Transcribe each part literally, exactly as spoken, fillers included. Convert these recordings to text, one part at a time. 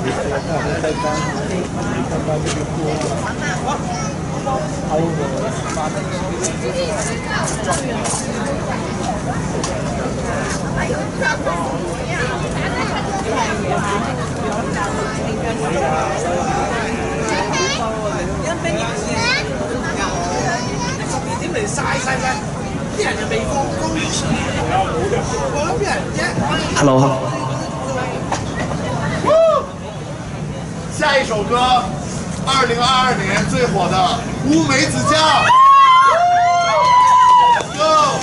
再刚，刚刚这个锅，还有我妈的。 點嚟曬曬曬，啲人又未放工。我諗啲人啫。Hello。下一首歌，二零二二年最火的《乌梅子酱》。Go。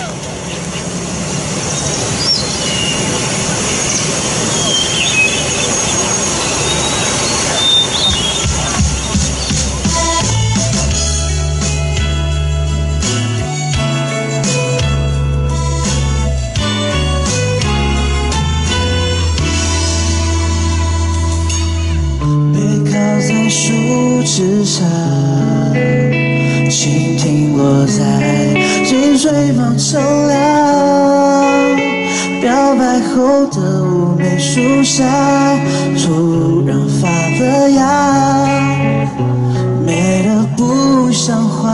树枝上，蜻蜓落在溪水旁乘凉。表白后的乌梅树下，突然发了芽，美得不像话。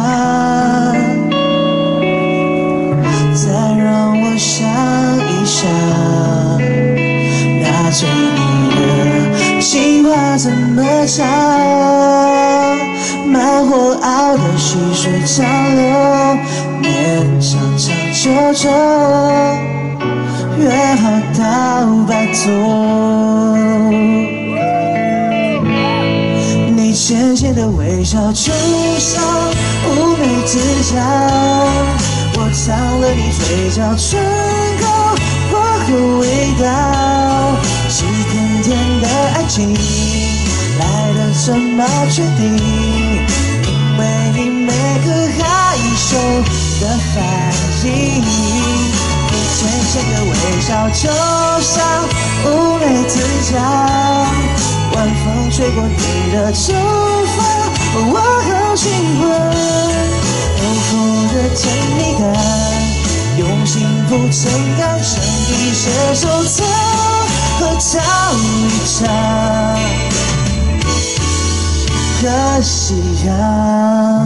再让我想一想，那最你的情话怎么讲？慢火熬的细水长流，面长长久久，约好到白头。你浅浅的微笑，就像乌梅子酱，我尝了你嘴角唇膏薄荷味道，是甜甜的爱情。来的这么确定，因为你每个害羞的反应，你浅浅的微笑，就像乌梅子酱，晚风吹过你的头发，我好兴奋，厚厚的甜蜜感，用幸福撑干，成一些收藏和逃一场。可惜呀，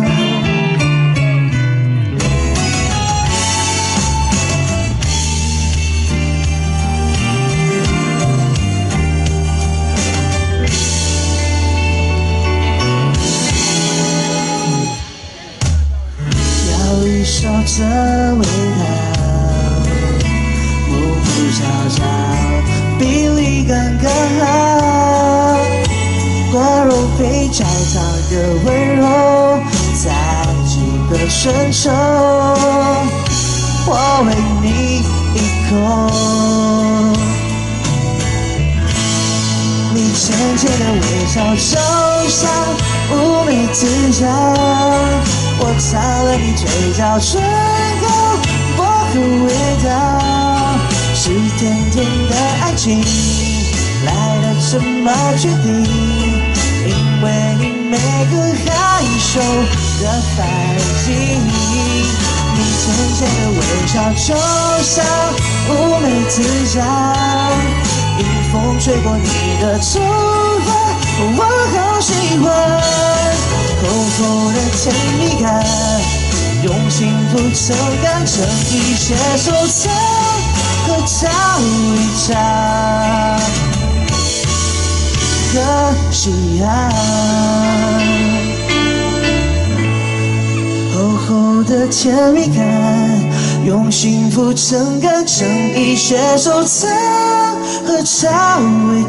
要一手的味道，模糊悄悄，比例刚刚好。瓜肉配焦糖的温柔，在几个春秋，我为你一口。你浅浅的微笑，就像乌梅子酱，我尝了你嘴角唇膏薄荷味道，是甜甜的爱情，来得这么确定。因为你每个害羞的反应，你浅浅的微笑，就像乌梅子酱，迎风吹过你的头发，我好喜欢，厚厚的甜蜜感，用幸福撑干，成一些收藏和逃一场。可惜啊，厚厚的甜蜜感，用幸福撑干，成一些收藏和逃一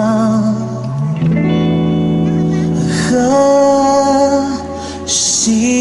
场。可惜。